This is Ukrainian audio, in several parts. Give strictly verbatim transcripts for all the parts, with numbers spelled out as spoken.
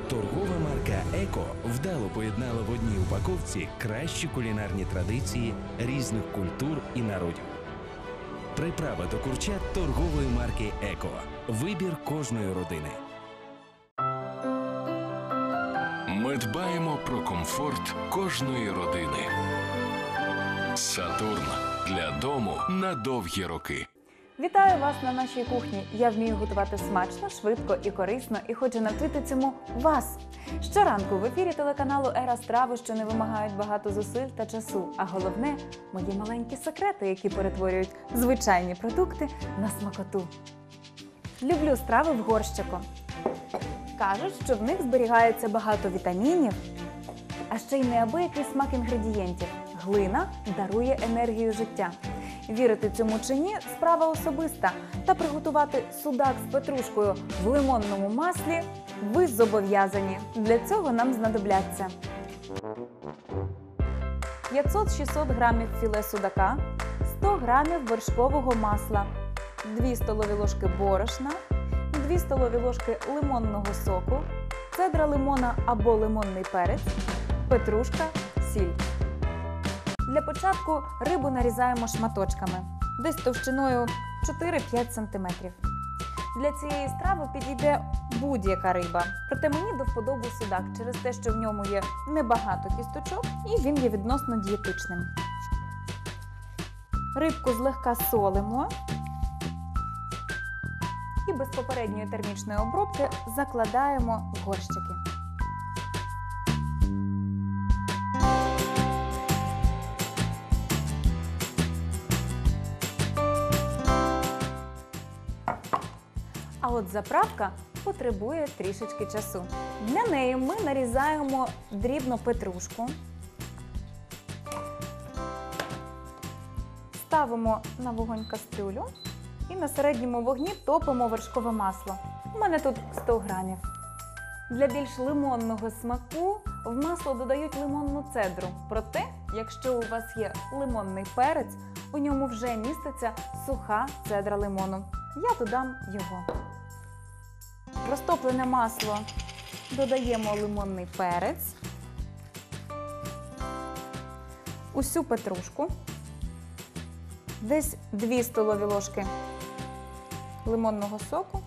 Торгова марка «Еко» вдало поєднала в одній упаковці кращі кулінарні традиції різних культур і народів. Приправа до курчат торгової марки «Еко». Вибір кожної родини. Ми дбаємо про комфорт кожної родини. Сатурн. Для дому на довгі роки. Вітаю вас на нашій кухні. Я вмію готувати смачно, швидко і корисно і хочу навчити цьому вас. Щоранку в ефірі телеканалу «Ера» страви, що не вимагають багато зусиль та часу. А головне – мої маленькі секрети, які перетворюють звичайні продукти на смакоту. Люблю страви в горщику. Кажуть, що в них зберігається багато вітамінів, а ще й неабиякий смак інгредієнтів. Глина дарує енергію життя. Вірити цьому чи ні – справа особиста. Та приготувати судак з петрушкою в лимонному маслі ви зобов'язані. Для цього нам знадобляться п'ятсот-шістсот грамів філе судака, сто грамів вершкового масла, дві столові ложки борошна, дві столові ложки лимонного соку, цедра лимона або лимонний перець, петрушка, сіль. Для початку рибу нарізаємо шматочками, десь товщиною чотири-п'ять сантиметрів. Для цієї страви підійде будь-яка риба, проте мені до вподоби судак через те, що в ньому є небагато кісточок і він є відносно дієтичним. Рибку злегка солимо і без попередньої термічної обробки закладаємо в горщики. А от заправка потребує трішечки часу. Для неї ми нарізаємо дрібно петрушку, ставимо на вогонь кастрюлю і на середньому вогні топимо вершкове масло. У мене тут сто грамів. Для більш лимонного смаку в масло додають лимонну цедру. Проте, якщо у вас є лимонний перець, у ньому вже міститься суха цедра лимону. Я додам його. В розтоплене масло додаємо лимонний перець, усю петрушку, десь дві столові ложки лимонного соку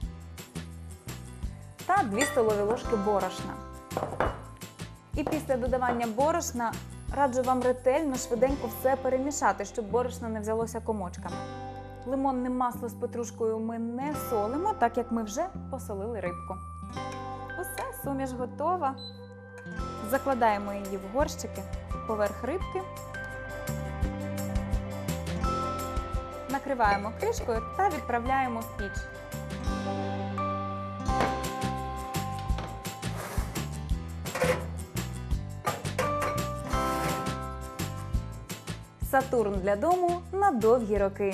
та дві столові ложки борошна. І після додавання борошна раджу вам ретельно, швиденько все перемішати, щоб борошно не взялося комочками. Лимонне масло з петрушкою ми не солимо, так як ми вже посолили рибку. Усе, суміш готова. Закладаємо її в горщики поверх рибки. Накриваємо кришкою та відправляємо в піч. Сатурн для дому на довгі роки.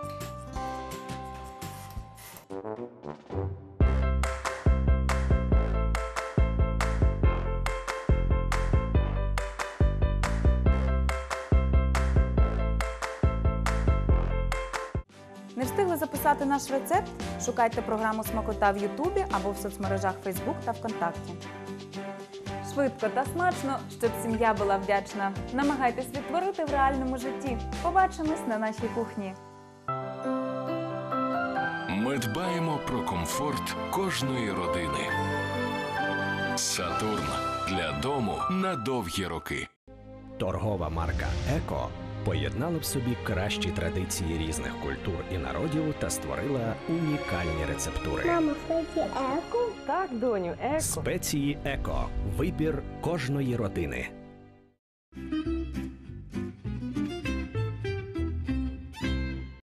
Не встигли записати наш рецепт? Шукайте програму «Смакота» в Ютубі або в соцмережах Фейсбук та ВКонтакті. Швидко та смачно, щоб сім'я була вдячна. Намагайтесь відтворити в реальному житті. Побачимось на нашій кухні. Ми дбаємо про комфорт кожної родини. Сатурн. Для дому на довгі роки. Торгова марка «Еко» поєднала в собі кращі традиції різних культур і народів та створила унікальні рецептури. Мамо, це еко? Так, доню, еко. Спеції «Еко» – вибір кожної родини.